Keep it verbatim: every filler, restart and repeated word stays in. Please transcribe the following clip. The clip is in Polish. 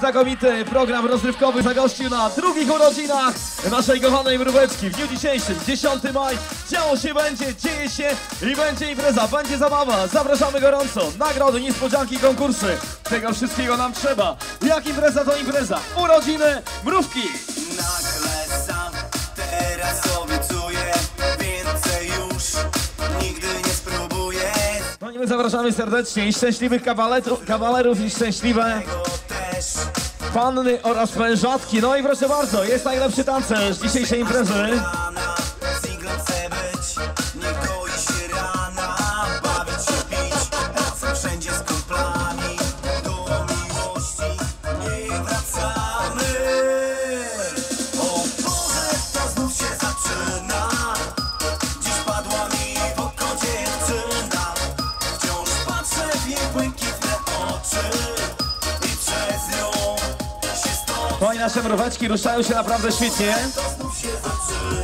znakomity program rozrywkowy zagościł na drugich urodzinach naszej kochanej mróweczki. W dniu dzisiejszym, dziesiątego maja, działo się będzie, dzieje się i będzie impreza, będzie zabawa. Zapraszamy gorąco, nagrody, niespodzianki, konkursy. Tego wszystkiego nam trzeba. Jak impreza to impreza, urodziny mrówki. Nagle sam teraz obiecuję, więcej już nigdy nie spróbuję. No i my zapraszamy serdecznie i szczęśliwych kawalerów, kawalerów i szczęśliwe panny oraz mężatki. No i proszę bardzo, jest najlepszy tancerz dzisiejszej imprezy. Singlem chcę być, nie goi się rana, bawić się, pić, razem wszędzie z kumplami, do miłości nie wracamy. O Boże, to znów się zaczyna, dziś padła mi w oko dziewczyna, wciąż patrzę w jej błękitne oczy i przez nią się stąd. No i nasze mróweczki ruszają się naprawdę świetnie. To znów się zaczyna.